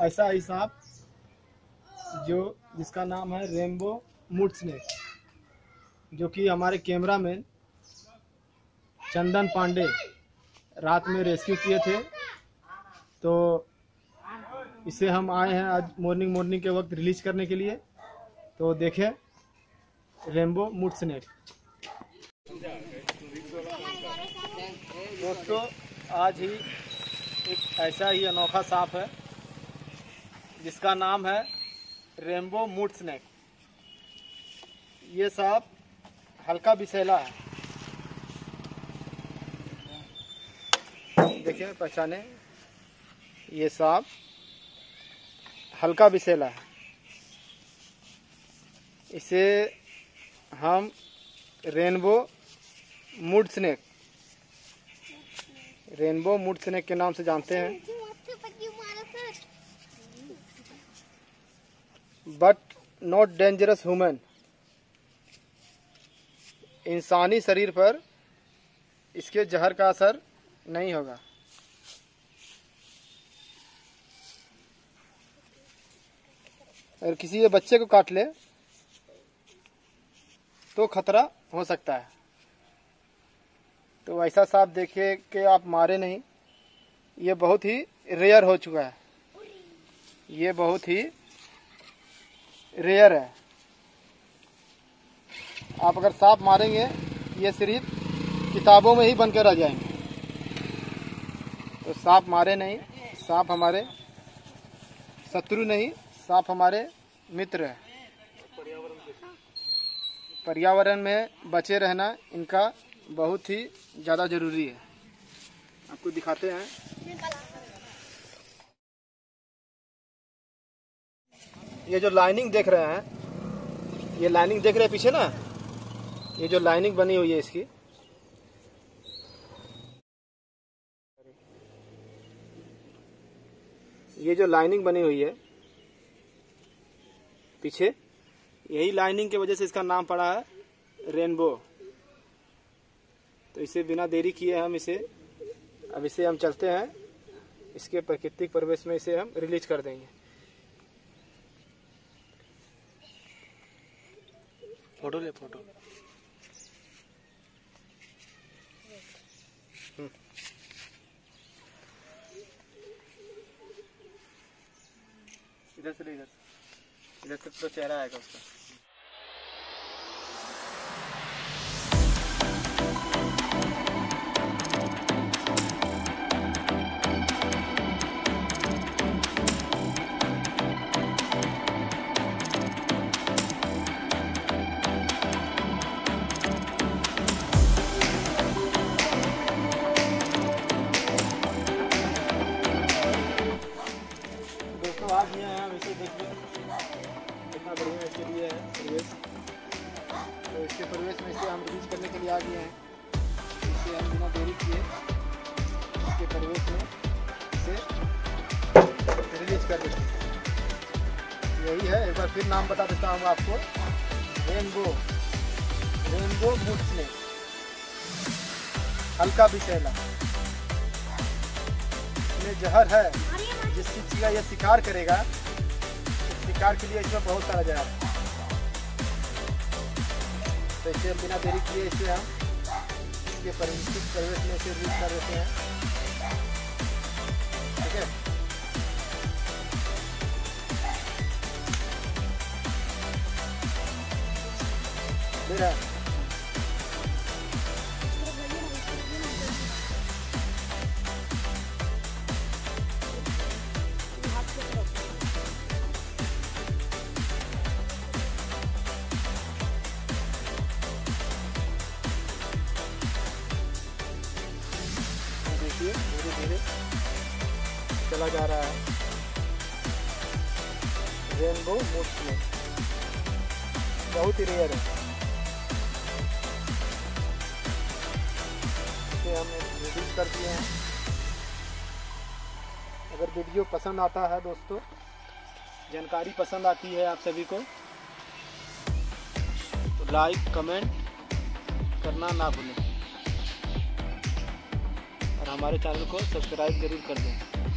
ऐसा ही सांप जिसका नाम है रेनबो मूड स्नेक, जो कि हमारे कैमरामैन चंदन पांडे रात में रेस्क्यू किए थे। तो इसे हम आए हैं आज मॉर्निंग के वक्त रिलीज करने के लिए। तो देखें रेनबो मूड स्नेक। दोस्तों, आज ही एक ऐसा ही अनोखा सांप है जिसका नाम है रेनबो मूड स्नेक। ये सांप हल्का विषैला है। देखिए, पहचाने, ये सांप हल्का विषैला है। इसे हम रेनबो मूड स्नेक के नाम से जानते हैं। But not dangerous human. इंसानी शरीर पर इसके जहर का असर नहीं होगा। अगर किसी के बच्चे को काट ले तो खतरा हो सकता है। तो ऐसा सांप देखिए कि आप मारे नहीं। ये बहुत ही रेयर हो चुका है। ये बहुत ही रेयर है। आप अगर सांप मारेंगे, ये सिर्फ किताबों में ही बनकर रह जाएंगे। तो सांप मारे नहीं। सांप हमारे शत्रु नहीं, सांप हमारे मित्र है। पर्यावरण में बचे रहना इनका बहुत ही ज़्यादा जरूरी है। आपको दिखाते हैं। ये जो लाइनिंग देख रहे हैं, ये लाइनिंग देख रहे हैं पीछे ना, ये जो लाइनिंग बनी हुई है इसकी, ये जो लाइनिंग बनी हुई है पीछे, यही लाइनिंग की वजह से इसका नाम पड़ा है रेनबो। तो इसे बिना देरी किए हम इसे हम चलते हैं, इसके प्राकृतिक परिवेश में इसे हम रिलीज कर देंगे। फोटो ले, फोटो। इधर से तो चेहरा आएगा उसका। आज यहाँ हम इसे देखिए कितना बढ़िया इसके लिए है परिवेश। तो इसके परिवेश में इसे हम रिलीज करने के लिए आ गए हैं। इसे हम बिना देरी किए इसके परिवेश में इसे रिलीज कर देते हैं। यही है, एक बार फिर नाम बता देता हूँ आपको, रेनबो मूड स्नेक, हल्का विषैला। इसमें जहर है। जिस चीज का यह शिकार करेगा, इस शिकार के लिए इसमें बहुत सारा जहर है। तो इसे बिना देरी किए इसे हम इसके परिवेश में इसे रिलीज कर देते हैं। ठीक है। ले रहा है। धीरे धीरे चला जा रहा है रेनबो मूड स्नेक। बहुत ही रेयर है। इसे हम रिलीज कर दिए हैं। अगर वीडियो पसंद आता है दोस्तों, जानकारी पसंद आती है आप सभी को, तो लाइक कमेंट करना ना भूलें और हमारे चैनल को सब्सक्राइब जरूर कर दें।